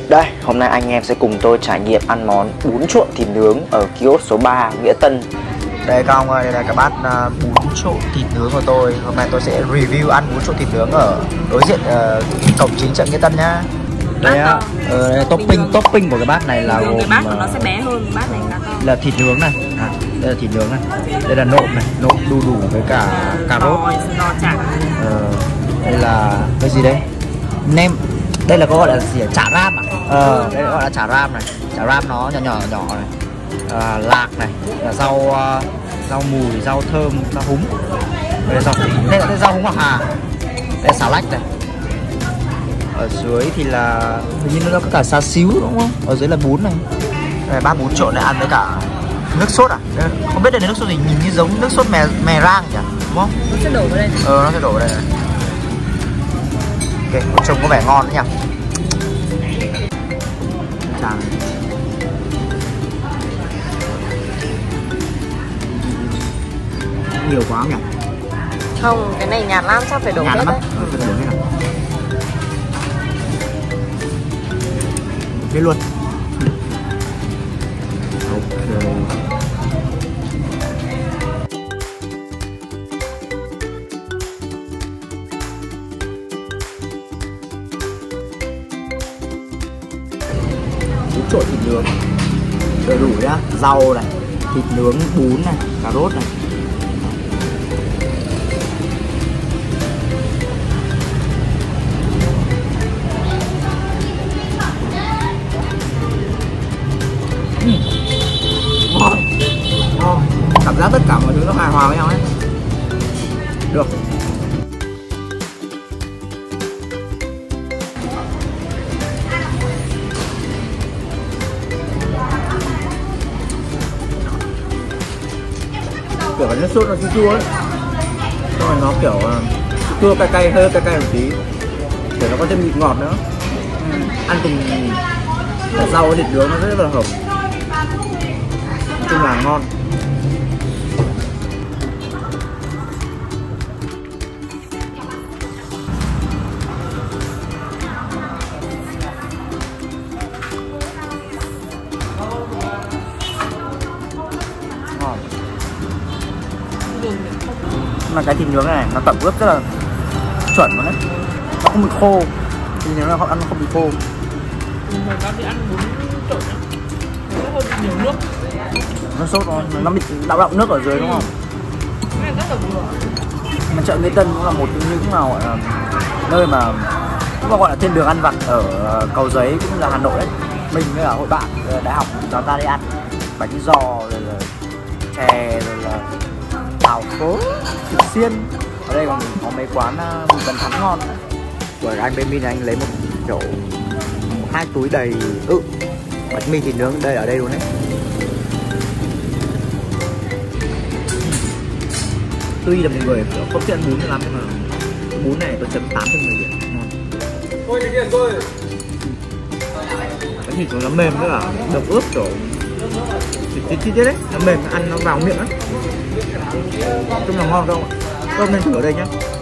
Đây, hôm nay anh em sẽ cùng tôi trải nghiệm ăn món bún trộn thịt nướng ở kiosk số 3 Nghĩa Tân. Đây các ông ơi, đây là cái bát bún trộn thịt nướng của tôi. Hôm nay tôi sẽ review ăn bún trộn thịt nướng ở đối diện cổng chính chợ Nghĩa Tân nhá. Đây á, topping của cái bát này là gồm cái bát của nó sẽ bé hơn, bát này là thịt nướng này. Đây là thịt nướng này. Đây là nộm này, nộm đu đủ với cả cà rốt. Đây là cái gì đấy? Nem. Đây là có gọi là gì? Chả ram à? Đây gọi là chả ram này. Chả ram nó nhỏ này. Lạc này, là rau mùi, rau thơm, rau húng. Đây là rau húng hoặc hà. Đây là xà lách này. Ở dưới thì là hình như nó có cả xá xíu đúng không? Ở dưới là bún này. Đây bát bún trộn này ăn với cả nước sốt à? Đây, không biết đây là nước sốt gì, nhìn như giống nước sốt mè rang nhỉ? Đúng không? Nó sẽ đổ vào đây. Nó sẽ đổ vào đây này. Ok, trông có vẻ ngon đấy nhỉ. Chàng. Nhiều quá không nhỉ? Không, cái này nhạt lắm, chắc phải đổ hết đấy. Phải đổ hết nào. Thế luôn. Ok. Trộn thịt nướng đầy đủ nhá, rau này, thịt nướng, bún này, cà rốt này. Ngon. Cảm giác tất cả mọi thứ nó hài hòa với nhau đấy. Được. Kiểu cái nước sốt nó chua chua ấy, xong rồi nó kiểu chua cay cay, hơi cay cay một tí, để nó có thêm vị ngọt nữa. Ăn cùng rau với thịt nướng nó rất là hợp, nói chung là ngon. Mà cái thịt nướng này nó tẩm ướp rất là chuẩn luôn đấy, nó không bị khô, thịt nướng là họ ăn nó không bị khô. Người ta đi ăn bún trộn nó hơi bị nhiều nước, nó sốt nó bị đọng nước ở dưới đúng không? cái này rất là vừa. Mà chợ Nghĩa Tân cũng là một trong những nào gọi là nơi mà cũng gọi là thiên đường ăn vặt ở Cầu Giấy cũng là Hà Nội đấy. Mình với cả hội bạn đại học chúng ta đi ăn bánh giò rồi là chè rồi là tàu phố, thịt xiên. Ở đây còn có mấy quán mì Cần Thắng ngon. Rồi anh bên mình anh lấy một kiểu 2 túi đầy bánh mì thịt nướng đây ở đây luôn đấy. Tuy là một người không thích ăn bún lắm nhưng mà bún này tôi chấm 8 trên 10 điểm, ngon. Ôi cái kia rồi. Cái thịt nó mềm nữa là được ướp kiểu thịt đấy, nó mềm ăn nó vào miệng á. Chung là ngon không? Tôi nên thử ở đây nhá.